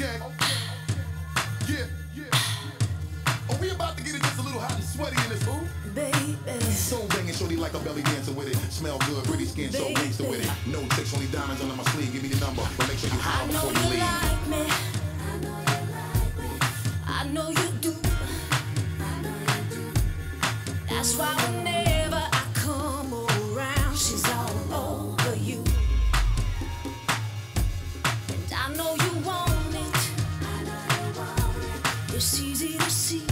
Okay. Yeah. Oh, we about to get it just a little hot and sweaty in this, ooh. Baby. So banging, shorty like a belly dancer with it. Smell good, pretty skin, so gangster with it. No tricks, only diamonds under my sleeve. Give me the number, but make sure you holler before you leave. Like me. I know you do. That's why whenever I come around, she's all over you. And I know you want it. It's easy to see.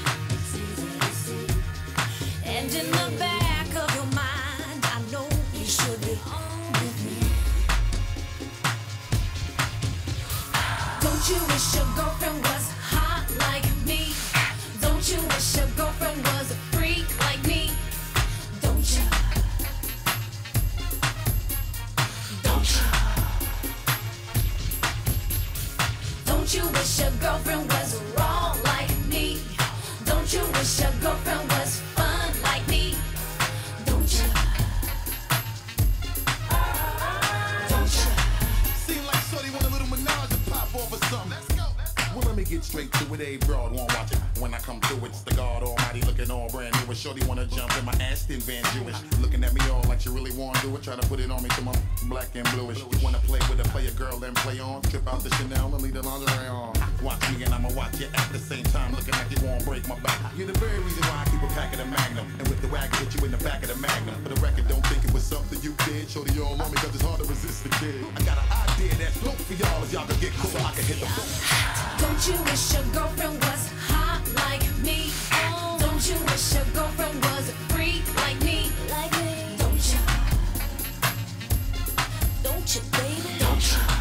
And in the back of your mind, I know you should be on with me. Don't you wish your girlfriend was hot like me? Don't you wish your girlfriend was a freak like me? Don't you? Don't you? Don't you wish your girlfriend was wrong like me? Don't you wish your girlfriend was fun like me? Don't you? Don't you? Seem like shorty want a little menage to pop off or something. Let's go. Well, let me get straight to it. A broad won't watch it. When I come through, it's the God Almighty looking all brand new. And shorty wanna jump in my Aston Van Jewish. Looking at me all like she really wanna do it. Try to put it on me till I'm black and bluish. You wanna play with a player girl, then play on. Trip out the Chanel and leave the lingerie on. Watch me and I'ma watch you at the same time. Looking like you won't break my back. You're the very reason why I keep a pack of the Magnum. And with the wagon, hit you in the back of the Magnum. For the record, don't think it was something you did. Shorty all on me cause it's hard to resist the kid. I got an idea that's dope for y'all if y'all can get cool. I can hit the phone. Don't you wish your girlfriend was hot like me? Don't you wish your girlfriend was a freak like me? Don't you? Don't you, baby? Don't you?